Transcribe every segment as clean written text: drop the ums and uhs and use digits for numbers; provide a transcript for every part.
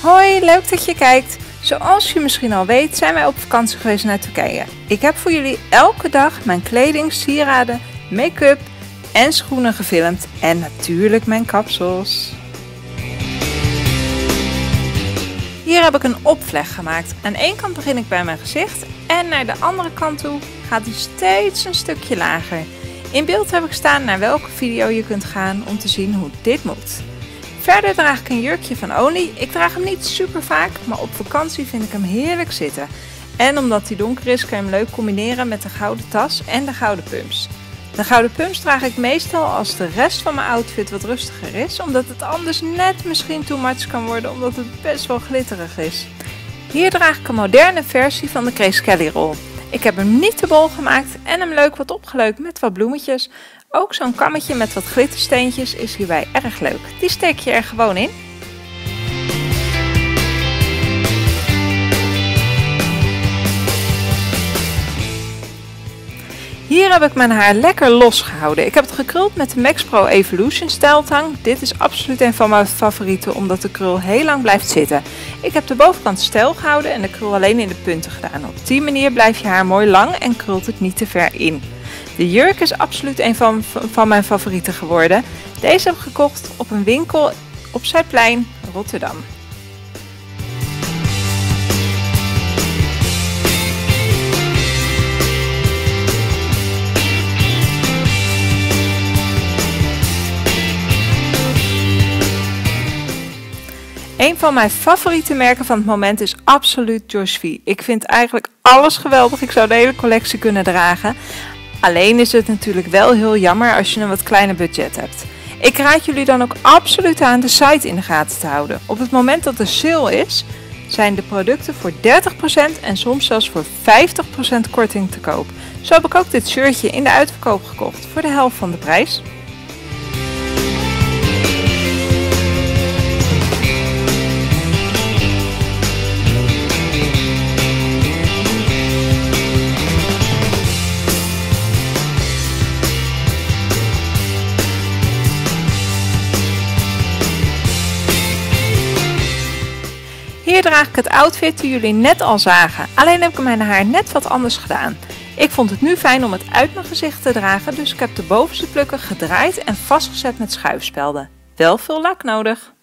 Hoi, leuk dat je kijkt. Zoals je misschien al weet zijn wij op vakantie geweest naar Turkije. Ik heb voor jullie elke dag mijn kleding, sieraden, make-up en schoenen gefilmd en natuurlijk mijn kapsels. Hier heb ik een opvleg gemaakt. Aan één kant begin ik bij mijn gezicht en naar de andere kant toe gaat hij steeds een stukje lager. In beeld heb ik staan naar welke video je kunt gaan om te zien hoe dit moet. Verder draag ik een jurkje van Only. Ik draag hem niet super vaak, maar op vakantie vind ik hem heerlijk zitten. En omdat hij donker is, kan je hem leuk combineren met de gouden tas en de gouden pumps. De gouden pumps draag ik meestal als de rest van mijn outfit wat rustiger is, omdat het anders net misschien too much kan worden, omdat het best wel glitterig is. Hier draag ik een moderne versie van de Grace Kelly rol. Ik heb hem niet te bol gemaakt en hem leuk wat opgeleukt met wat bloemetjes. Ook zo'n kammetje met wat glittersteentjes is hierbij erg leuk. Die steek je er gewoon in. Hier heb ik mijn haar lekker los gehouden. Ik heb het gekruld met de Max Pro Evolution stijltang. Dit is absoluut een van mijn favorieten omdat de krul heel lang blijft zitten. Ik heb de bovenkant stijl gehouden en de krul alleen in de punten gedaan. Op die manier blijft je haar mooi lang en krult het niet te ver in. De jurk is absoluut een van mijn favorieten geworden. Deze heb ik gekocht op een winkel op Zuidplein, Rotterdam. Een van mijn favoriete merken van het moment is absoluut Josh V. Ik vind eigenlijk alles geweldig. Ik zou de hele collectie kunnen dragen. Alleen is het natuurlijk wel heel jammer als je een wat kleiner budget hebt. Ik raad jullie dan ook absoluut aan de site in de gaten te houden. Op het moment dat er sale is, zijn de producten voor 30% en soms zelfs voor 50% korting te koop. Zo heb ik ook dit shirtje in de uitverkoop gekocht voor de helft van de prijs. Hier draag ik het outfit die jullie net al zagen, alleen heb ik mijn haar net wat anders gedaan. Ik vond het nu fijn om het uit mijn gezicht te dragen, dus ik heb de bovenste plukken gedraaid en vastgezet met schuifspelden. Wel veel lak nodig.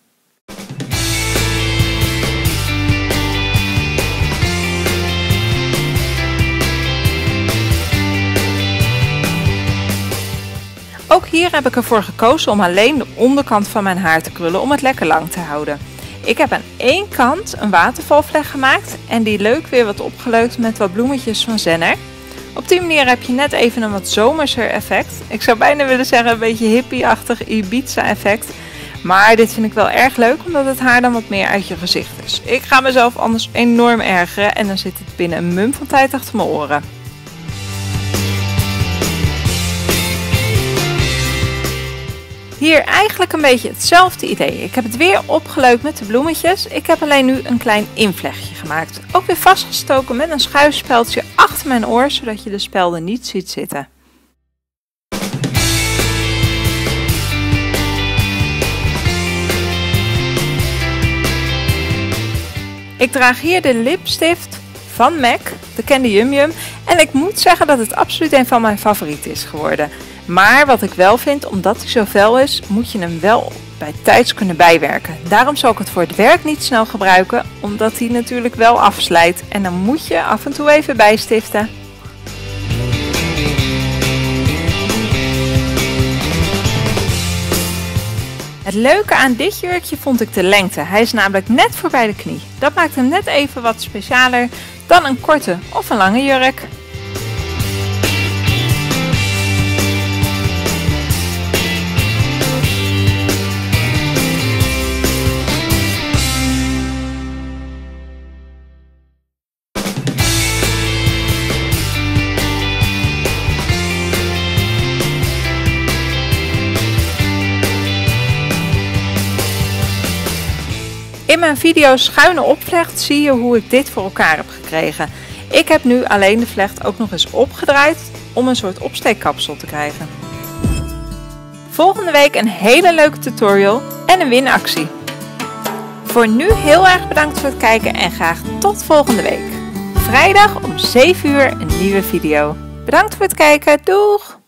Ook hier heb ik ervoor gekozen om alleen de onderkant van mijn haar te krullen om het lekker lang te houden. Ik heb aan één kant een watervalvleg gemaakt en die leuk weer wat opgeleukt met wat bloemetjes van Zenner. Op die manier heb je net even een wat zomerser effect. Ik zou bijna willen zeggen een beetje hippie-achtig Ibiza effect. Maar dit vind ik wel erg leuk omdat het haar dan wat meer uit je gezicht is. Ik ga mezelf anders enorm ergeren en dan zit het binnen een mum van tijd achter mijn oren. Hier eigenlijk een beetje hetzelfde idee. Ik heb het weer opgeleukt met de bloemetjes. Ik heb alleen nu een klein invlechtje gemaakt. Ook weer vastgestoken met een schuifspeldje achter mijn oor, zodat je de spelden niet ziet zitten. Ik draag hier de lipstift van MAC, de Candy Yum Yum. En ik moet zeggen dat het absoluut een van mijn favorieten is geworden. Maar wat ik wel vind, omdat hij zo fel is, moet je hem wel bij tijds kunnen bijwerken. Daarom zal ik het voor het werk niet snel gebruiken, omdat hij natuurlijk wel afslijt. En dan moet je af en toe even bijstiften. Het leuke aan dit jurkje vond ik de lengte. Hij is namelijk net voorbij de knie. Dat maakt hem net even wat specialer dan een korte of een lange jurk. In mijn video schuine opvlecht zie je hoe ik dit voor elkaar heb gekregen. Ik heb nu alleen de vlecht ook nog eens opgedraaid om een soort opsteekkapsel te krijgen. Volgende week een hele leuke tutorial en een winactie. Voor nu heel erg bedankt voor het kijken en graag tot volgende week. Vrijdag om 7 uur een nieuwe video. Bedankt voor het kijken. Doeg!